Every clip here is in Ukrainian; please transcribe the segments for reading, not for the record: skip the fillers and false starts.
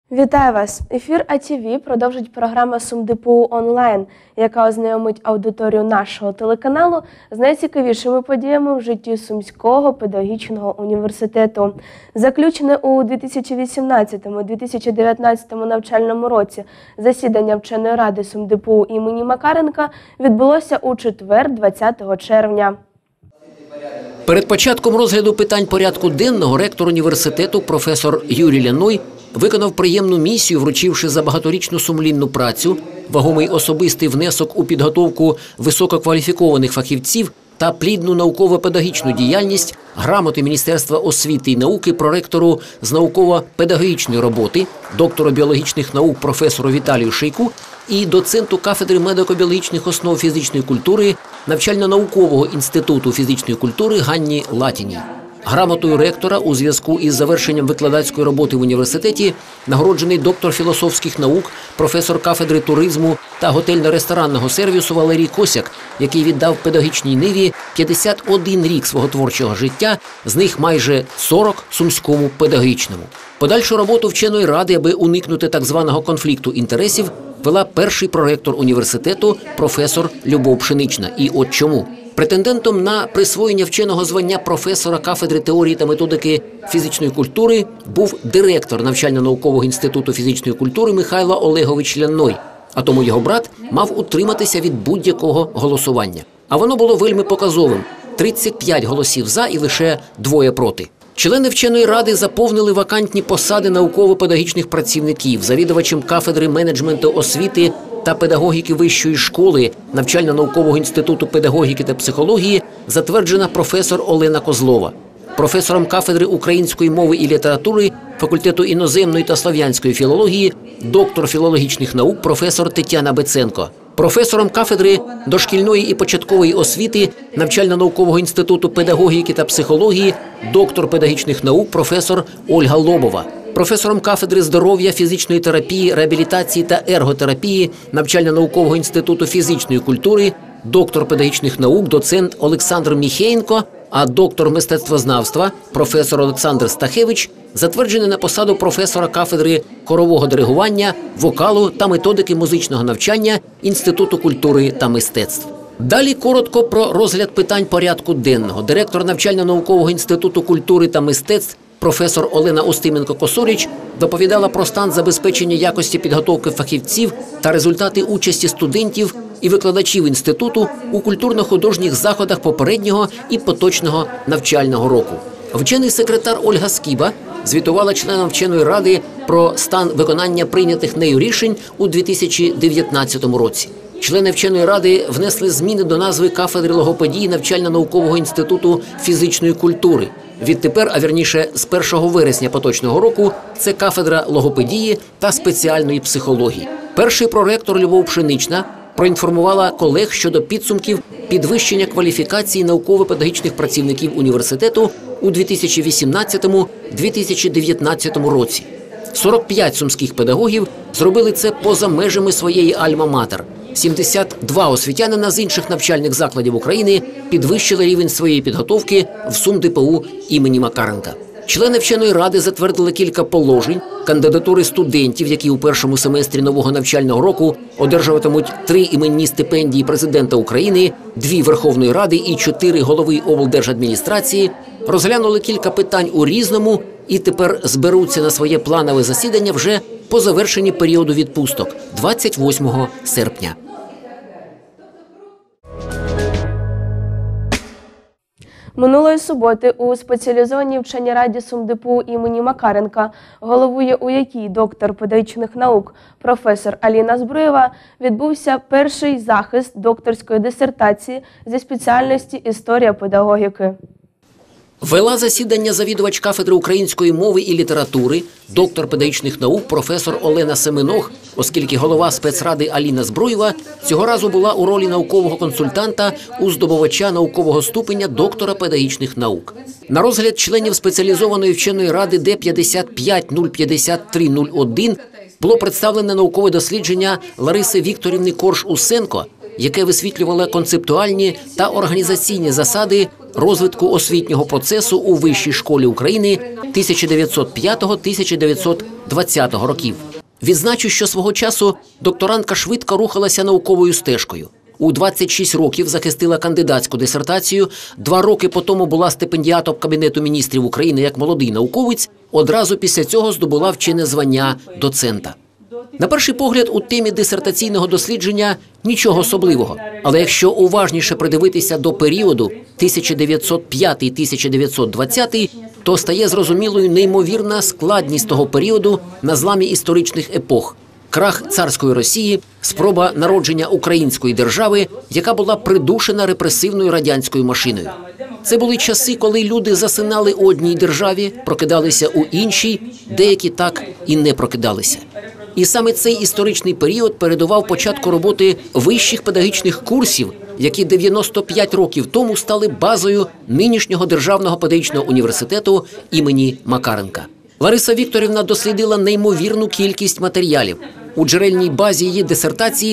Вітаю вас! Ефір АТВ продовжить програма СумДПУ онлайн, яка ознайомить аудиторію нашого телеканалу з найцікавішими подіями в житті Сумського педагогічного університету. Заключене у 2018-2019 навчальному році засідання вченої ради СумДПУ імені Макаренка відбулося у четвер, 20 червня. Перед початком розгляду питань порядку денного ректор університету професор Юрій Ляной виконав приємну місію, вручивши за багаторічну сумлінну працю, вагомий особистий внесок у підготовку висококваліфікованих фахівців та плідну науково-педагогічну діяльність грамоти Міністерства освіти і науки проректору з науково-педагогічної роботи, доктору біологічних наук професору Віталію Шийку і доценту кафедри медико-біологічних основ фізичної культури Навчально-наукового інституту фізичної культури Ганні Латіній. Грамотою ректора у зв'язку із завершенням викладацької роботи в університеті нагороджений доктор філософських наук, професор кафедри туризму та готельно-ресторанного сервісу Валерій Косяк, який віддав педагогічній ниві 51 рік свого творчого життя, з них майже 40 сумському педагогічному. Подальшу роботу вченої ради, аби уникнути так званого конфлікту інтересів, вела перший проректор університету професор Любов Пшенична. І от чому. Претендентом на присвоєння вченого звання професора кафедри теорії та методики фізичної культури був директор Навчально-наукового інституту фізичної культури Михайло Олегович Ляной, а тому його брат мав утриматися від будь-якого голосування. А воно було вельми показовим – 35 голосів «за» і лише 2 проти. Члени вченої ради заповнили вакантні посади науково-педагогічних працівників, завідувачем кафедри менеджменту освіти та педагогіки вищої школи Навчально-наукового інституту педагогіки та психології затверджена професор Олена Козлова, професором кафедри української мови і літератури факультету іноземної та слов'янської філології, доктор філологічних наук професор Тетяна Беценко, професором кафедри дошкільної і початкової освіти Навчально-наукового інституту педагогіки та психології, доктор педагогічних наук професор Ольга Лобова, професором кафедри здоров'я, фізичної терапії, реабілітації та ерготерапії Навчально-наукового інституту фізичної культури, доктор педагогічних наук, доцент Олександр Міхеєнко, а доктор мистецтвознавства професор Олександр Стахевич затверджений на посаду професора кафедри хорового диригування, вокалу та методики музичного навчання Інституту культури та мистецтв. Далі коротко про розгляд питань порядку денного. Директор Навчально-наукового інституту культури та мистецтв професор Олена Устименко-Косоріч доповідала про стан забезпечення якості підготовки фахівців та результати участі студентів і викладачів інституту у культурно-художніх заходах попереднього і поточного навчального року. Вчений секретар Ольга Скіба звітувала членам вченої ради про стан виконання прийнятих нею рішень у 2019 році. Члени вченої ради внесли зміни до назви кафедри логопедії Навчально-наукового інституту фізичної культури. Відтепер, а вірніше з 1 вересня поточного року, це кафедра логопедії та спеціальної психології. Перший проректор Любов Пшенична проінформувала колег щодо підсумків підвищення кваліфікації науково-педагогічних працівників університету у 2018-2019 році. 45 сумських педагогів зробили це поза межами своєї альма-матер. 72 освітянина з інших навчальних закладів України підвищили рівень своєї підготовки в СумДПУ імені Макаренка. Члени вченої ради затвердили кілька положень, кандидатури студентів, які у першому семестрі нового навчального року одержуватимуть 3 іменні стипендії президента України, 2 Верховної Ради і 4 голови облдержадміністрації, розглянули кілька питань у «Різному» і тепер зберуться на своє планове засідання вже по завершенні періоду відпусток – 28 серпня. Минулої суботи у спеціалізованій вченій раді СумДПУ імені Макаренка, головує у якій доктор педагогічних наук професор Аліна Збруєва, відбувся перший захист докторської дисертації зі спеціальності «Історія педагогіки». Вела засідання завідувач кафедри української мови і літератури, доктор педагогічних наук професор Олена Семенох, оскільки голова спецради Аліна Збруєва цього разу була у ролі наукового консультанта у здобувача наукового ступеня доктора педагогічних наук. На розгляд членів спеціалізованої вченої ради Д55-053-01 було представлене наукове дослідження Лариси Вікторівни Корж-Усенко, яке висвітлювало концептуальні та організаційні засади розвитку освітнього процесу у Вищій школі України 1905-1920 років. Відзначу, що свого часу докторантка швидко рухалася науковою стежкою. У 26 років захистила кандидатську дисертацію, 2 роки по тому була стипендіатом Кабінету міністрів України як молодий науковець, одразу після цього здобула вчене звання доцента. На перший погляд, у темі дисертаційного дослідження нічого особливого. Але якщо уважніше придивитися до періоду 1905-1920, то стає зрозумілою неймовірна складність того періоду на зламі історичних епох. Крах царської Росії, спроба народження української держави, яка була придушена репресивною радянською машиною. Це були часи, коли люди засинали у одній державі, прокидалися у іншій, деякі так і не прокидалися. І саме цей історичний період передував початку роботи вищих педагогічних курсів, які 95 років тому стали базою нинішнього Державного педагогічного університету імені Макаренка. Лариса Вікторівна дослідила неймовірну кількість матеріалів. У джерельній базі її дисертації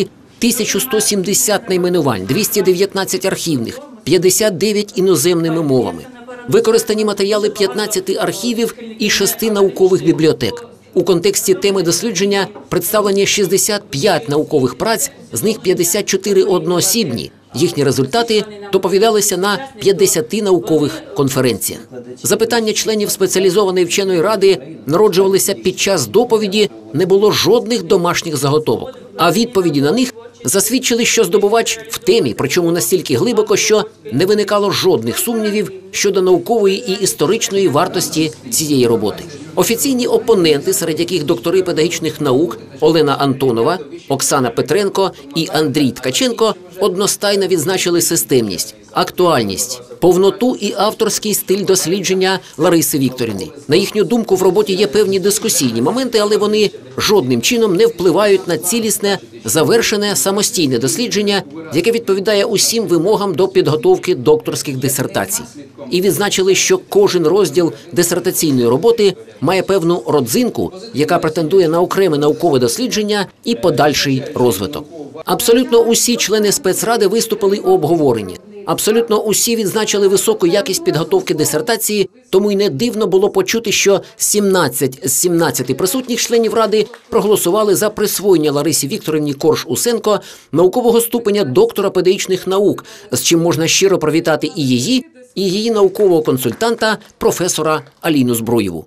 1170 найменувань, 219 архівних, 59 іноземними мовами. Використані матеріали 15 архівів і 6 наукових бібліотек. У контексті теми дослідження представлені 65 наукових праць, з них 54 одноосібні. Їхні результати доповідалися на 50 наукових конференціях. Запитання членів спеціалізованої вченої ради народжувалися під час доповіді, не було жодних домашніх заготовок. А відповіді на них засвідчили, що здобувач в темі, причому настільки глибоко, що не виникало жодних сумнівів щодо наукової і історичної вартості цієї роботи. Офіційні опоненти, серед яких доктори педагогічних наук Олена Антонова, Оксана Петренко і Андрій Ткаченко, одностайно відзначили системність, актуальність, повноту і авторський стиль дослідження Лариси Вікторівни. На їхню думку, в роботі є певні дискусійні моменти, але вони жодним чином не впливають на цілісне, завершене самостійне дослідження, яке відповідає усім вимогам до підготовки докторських дисертацій. І відзначили, що кожен розділ дисертаційної роботи має певну родзинку, яка претендує на окреме наукове дослідження і подальший розвиток. Абсолютно усі члени спецради виступили у обговоренні. Абсолютно усі відзначили високу якість підготовки дисертації, тому й не дивно було почути, що 17 з 17 присутніх членів Ради проголосували за присвоєння Ларисі Вікторівні Корж-Усенко наукового ступеня доктора педагогічних наук, з чим можна щиро привітати і її наукового консультанта, професора Аліну Збруєву.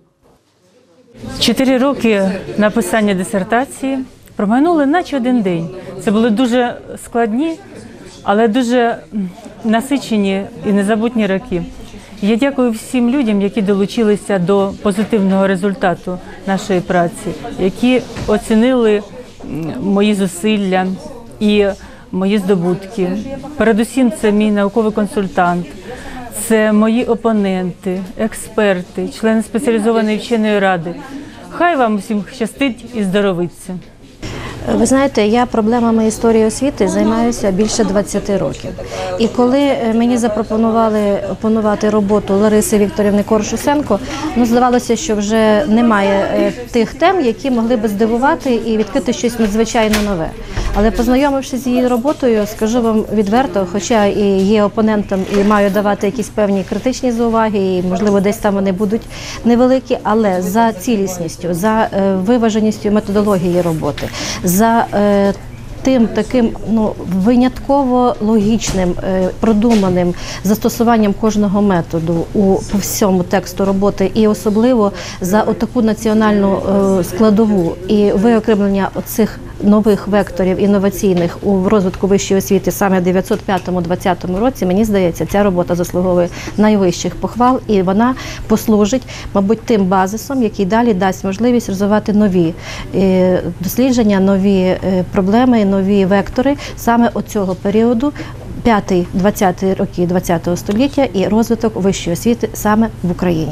4 роки написання дисертації промайнули наче один день. Це були дуже складні, але дуже насичені і незабутні роки. Я дякую всім людям, які долучилися до позитивного результату нашої праці, які оцінили мої зусилля і мої здобутки. Передусім, це мій науковий консультант, це мої опоненти, експерти, члени спеціалізованої вченої ради. Хай вам усім щастить і здоровиться. Ви знаєте, я проблемами історії освіти займаюся більше 20 років. І коли мені запропонували опанувати роботу Лариси Вікторівни Корж-Усенко, здавалося, що вже немає тих тем, які могли би здивувати і відкрити щось надзвичайно нове. Але познайомившись з її роботою, скажу вам відверто, хоча і є опонентом і маю давати якісь певні критичні зауваги, і, можливо, десь там вони будуть невеликі, але за цілісністю, за виваженістю методології роботи, за тим таким винятково логічним, продуманим застосуванням кожного методу по всьому тексту роботи і особливо за отаку національну складову і виокремлення оцих нових векторів інноваційних у розвитку вищої освіти саме в 1905-2020 році, мені здається, ця робота заслуговує найвищих похвал і вона послужить, мабуть, тим базисом, який далі дасть можливість розвивати нові дослідження, нові проблеми, нові вектори саме оцього періоду, 5-20 роки ХХ століття і розвиток вищої освіти саме в Україні.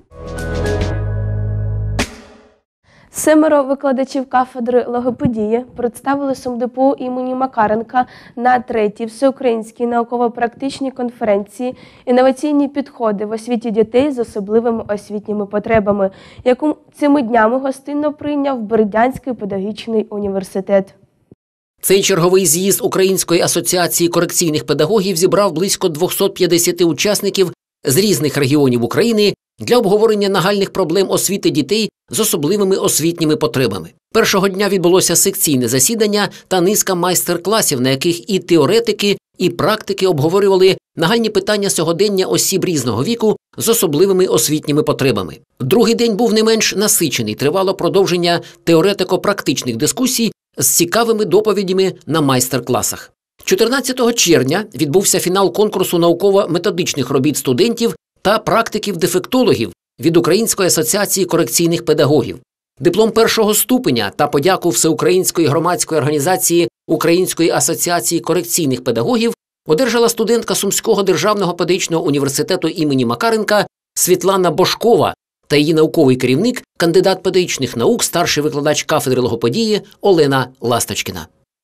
7 викладачів кафедри логопедії представили СумДПУ імені Макаренка на 3-й всеукраїнській науково-практичній конференції «Інноваційні підходи в освіті дітей з особливими освітніми потребами», яку цими днями гостинно прийняв Бердянський педагогічний університет. Цей черговий з'їзд Української асоціації корекційних педагогів зібрав близько 250 учасників з різних регіонів України для обговорення нагальних проблем освіти дітей з особливими освітніми потребами. Першого дня відбулося секційне засідання та низка майстер-класів, на яких і теоретики, і практики обговорювали нагальні питання сьогодення осіб різного віку з особливими освітніми потребами. Другий день був не менш насичений, тривало продовження теоретико-практичних дискусій з цікавими доповідями на майстер-класах. 14 червня відбувся фінал конкурсу науково-методичних робіт студентів та практиків-дефектологів від Української асоціації корекційних педагогів. Диплом першого ступеня та подяку Всеукраїнської громадської організації Української асоціації корекційних педагогів одержала студентка Сумського державного педагогічного університету імені Макаренка Світлана Бошкова та її науковий керівник, кандидат педагогічних наук, старший викладач кафедри логопедії Олена Ласточкіна.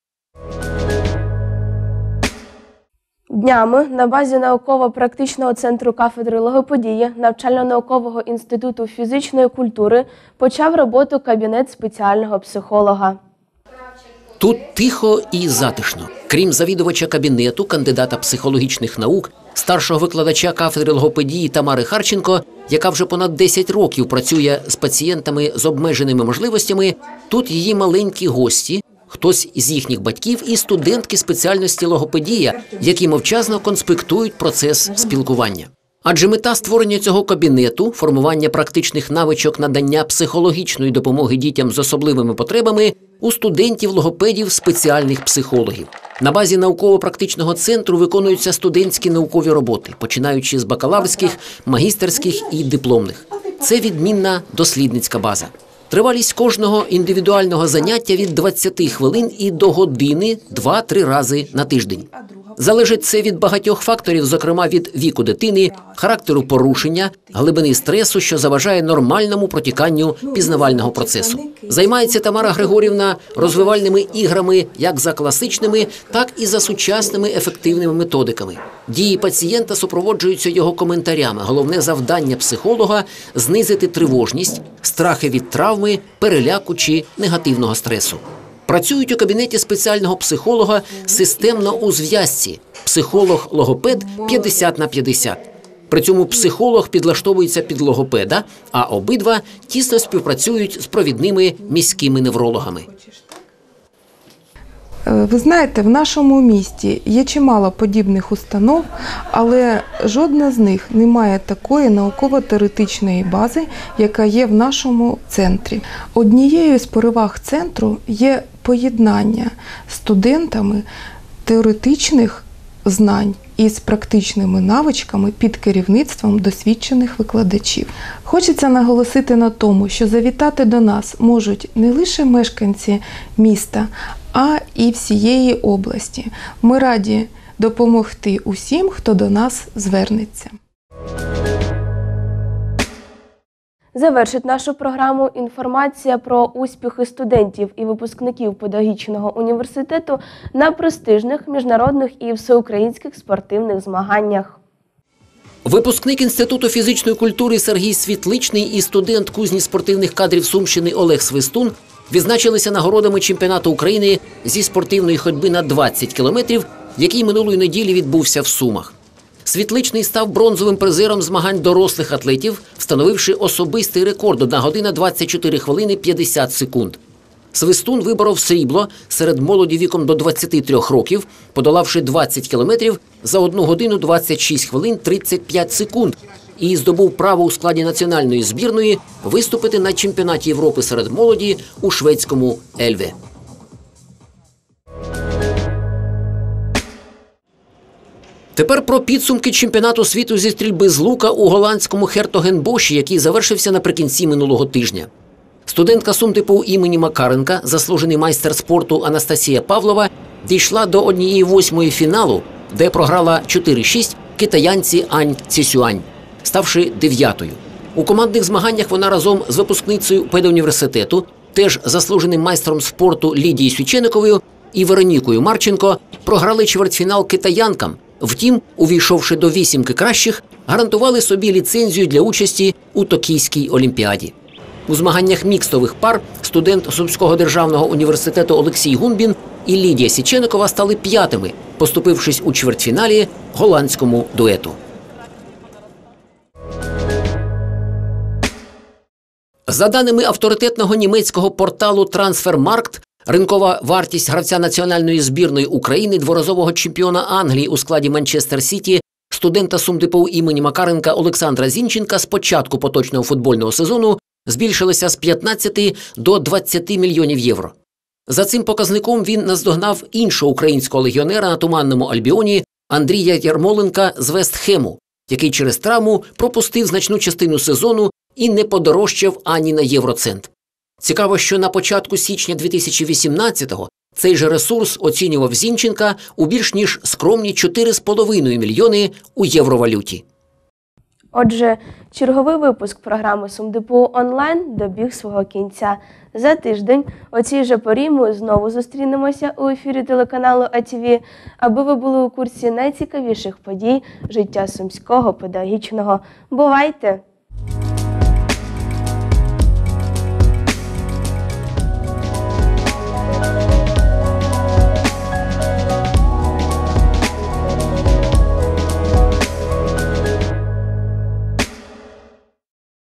Днями на базі науково-практичного центру кафедри логопедії Навчально-наукового інституту фізичної культури почав роботу кабінет спеціального психолога. Тут тихо і затишно. Крім завідувача кабінету, кандидата психологічних наук, старшого викладача кафедри логопедії Тамари Харченко, яка вже понад 10 років працює з пацієнтами з обмеженими можливостями, тут її маленькі гості, хтось із їхніх батьків і студентки спеціальності логопедія, які мовчазно конспектують процес спілкування. Адже мета створення цього кабінету – формування практичних навичок надання психологічної допомоги дітям з особливими потребами у студентів-логопедів, спеціальних психологів. На базі науково-практичного центру виконуються студентські наукові роботи, починаючи з бакалаврських, магістерських і дипломних. Це відмінна дослідницька база. Тривалість кожного індивідуального заняття від 20 хвилин і до години 2-3 рази на тиждень. Залежить це від багатьох факторів, зокрема від віку дитини, характеру порушення, глибини стресу, що заважає нормальному протіканню пізнавального процесу. Займається Тамара Григорівна розвивальними іграми як за класичними, так і за сучасними ефективними методиками. Дії пацієнта супроводжуються його коментарями. Головне завдання психолога – знизити тривожність, страхи від травми, переляку чи негативного стресу. Працюють у кабінеті спеціального психолога системно у зв'язці. Психолог-логопед 50/50. При цьому психолог підлаштовується під логопеда, а обидва тісно співпрацюють з провідними міськими неврологами. Ви знаєте, в нашому місті є чимало подібних установ, але жодна з них не має такої науково-теоретичної бази, яка є в нашому центрі. Однією з переваг центру є поєднання студентами теоретичних знань із практичними навичками під керівництвом досвідчених викладачів. Хочеться наголосити на тому, що завітати до нас можуть не лише мешканці міста, а і всієї області. Ми раді допомогти усім, хто до нас звернеться. Завершить нашу програму інформація про успіхи студентів і випускників педагогічного університету на престижних міжнародних і всеукраїнських спортивних змаганнях. Випускник Інституту фізичної культури Сергій Світличний і студент кузні спортивних кадрів Сумщини Олег Свистун відзначилися нагородами чемпіонату України зі спортивної ходьби на 20 кілометрів, який минулої неділі відбувся в Сумах. Світличний став бронзовим призером змагань дорослих атлетів, встановивши особистий рекорд – 1 година 24 хвилини 50 секунд. Свистун виборов срібло серед молоді віком до 23 років, подолавши 20 кілометрів за 1 годину 26 хвилин 35 секунд і здобув право у складі національної збірної виступити на чемпіонаті Європи серед молоді у шведському Ельве. Тепер про підсумки чемпіонату світу зі стрільби з лука у голландському Хертогенбоші, який завершився наприкінці минулого тижня. Студентка СумДПУ імені Макаренка, заслужений майстер спорту Анастасія Павлова, дійшла до 1/8 фіналу, де програла 4-6 китаянці Ань Цісюань, ставши 9-ю. У командних змаганнях вона разом з випускницею педуніверситету, теж заслуженим майстром спорту Лідією Свічениковою і Веронікою Марченко, програли чвертьфінал китаянкам. Втім, увійшовши до 8 кращих, гарантували собі ліцензію для участі у Токійській олімпіаді. У змаганнях мікстових пар студент Сумського державного університету Олексій Гунбін і Лідія Січеникова стали п'ятими, поступившись у чвертьфіналі голландському дуету. За даними авторитетного німецького порталу «Трансфермаркт», ринкова вартість гравця національної збірної України, дворазового чемпіона Англії у складі Манчестер Сіті, студента СумДПУ імені Макаренка Олександра Зінченка з початку поточного футбольного сезону збільшилася з 15 до 20 мільйонів євро. За цим показником він наздогнав іншого українського легіонера на Туманному Альбіоні Андрія Ярмоленка з Вестхему, який через травму пропустив значну частину сезону і не подорожчав ані на євроцент. Цікаво, що на початку січня 2018-го цей же ресурс оцінював Зінченка у більш ніж скромні 4,5 мільйони у євровалюті. Отже, черговий випуск програми «СумДПУ онлайн» добіг свого кінця. За тиждень о цій же порі ми знову зустрінемося у ефірі телеканалу АТВ, аби ви були у курсі найцікавіших подій життя Сумського педагогічного. Бувайте!